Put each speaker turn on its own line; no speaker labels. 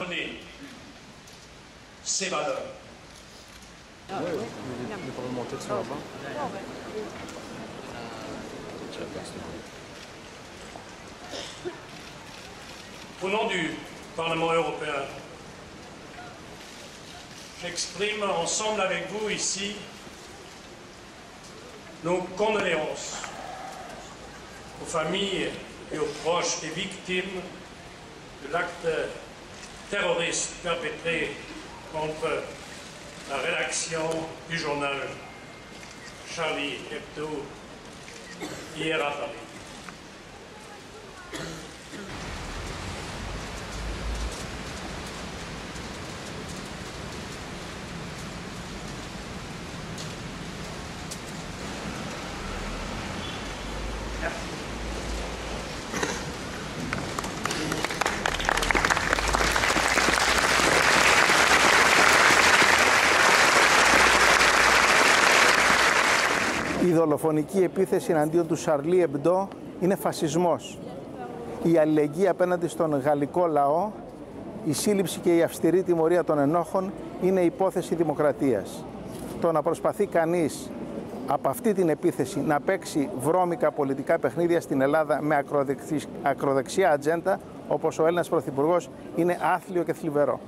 prôner ces valeurs. Au nom du Parlement européen, j'exprime ensemble avec vous ici nos condoléances aux familles et aux proches des victimes de l'acte terroriste perpétré contre la rédaction du journal Charlie Hebdo hier à Paris.
Η δολοφονική επίθεση εναντίον του Σαρλί Εμπντό είναι φασισμός. Η αλληλεγγύη απέναντι στον γαλλικό λαό, η σύλληψη και η αυστηρή τιμωρία των ενόχων είναι υπόθεση δημοκρατίας. Το να προσπαθεί κανείς από αυτή την επίθεση να παίξει βρώμικα πολιτικά παιχνίδια στην Ελλάδα με ακροδεξιά ατζέντα, όπως ο Έλληνας Πρωθυπουργός, είναι άθλιο και θλιβερό.